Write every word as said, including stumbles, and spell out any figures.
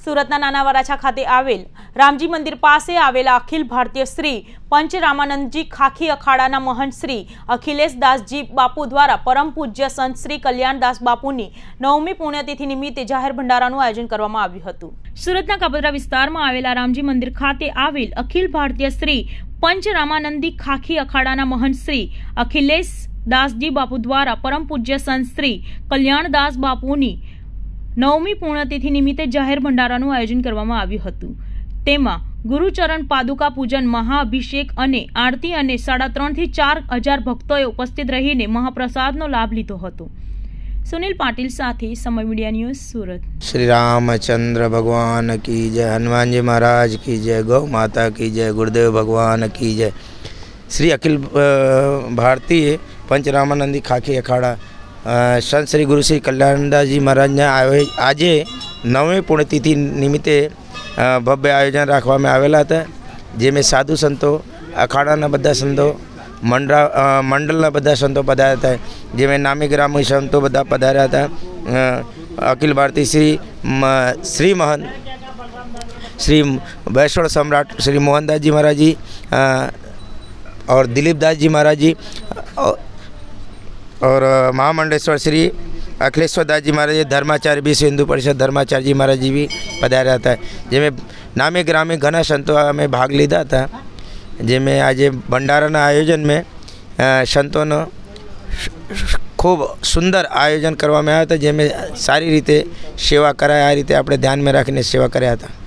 सूरतना नाना वराछा खाते आवेल रामजी मंदिर पासे आवेला अखिल भारतीय श्री पंच रामानंदजी खाखी अखाड़ा महंत श्री अखिलेश दासजी बापू द्वारा परम पूज्य संत श्री कल्याण दास बापूनी नवमी पुण्यतिथि निमित्ते जाहेर भंडारानुं आयोजन करवामां आव्युं हतुं। सूरतना काबोद्रा विस्तारमां आवेला रामजी मंदिर खाते आवेल अखिल भारतीय श्री पंच रामानंदी खाखी अखाड़ा महंत श्री अखिलेश दासजी बापू द्वारा परम पूज्य संत श्री कल्याण दास बापूनी नवमी पुण्यतिथि निमित्ते जाहेर भंडारानुं आयोजन करवामां आव्युं हतुं। तेमां गुरुचरण पादुका पूजन महाअभिषेक अने आरती अने साढ़ा त्रण थी चार हजार भक्तोए उपस्थित रहीने महाप्रसादनो लाभ लीधो हतो। सुनील पाटिल साथी समय मीडिया न्यूज सूरत। श्री रामचंद्र भगवान की जय, हनुमान जी महाराज की जय, गौ माता की जय, गुरुदेव भगवान की जय। श्री अखिल भारतीय पंच रामानंदी खाखी अखाड़ा संत श्री गुरु श्री कल्याणदास जी महाराज ने आज नवमी पुण्यतिथि निमित्ते भव्य आयोजन राखवामां आवेला हता, जेमें साधु संतो अखाड़ा बधा संतो मंडला मंडलना बधा संतो पधार्या था, जेमें नामी ग्रामी संतो बधा पधार्या था। अखिल भारतीय श्री श्री महंत श्री वैष्णव सम्राट श्री मोहनदास जी महाराज जी और दिलीप दास जी महाराज जी और महामंडेश्वर श्री अखिलेश्वर दास जी महाराज, धर्माचार्य भी हिंदू परिषद धर्माचार्य जी महाराज जी भी पधार्या था, जेमें नामी ग्रामी घना संतों में भाग लीधा था। जेमें आज भंडाराना आयोजन में संतों खूब सुंदर आयोजन करवामां आव्युं हतुं, जेमें सारी रीते सेवा कराय। आ रीते आपणे ध्यान में राखीने सेवा कर्या हता।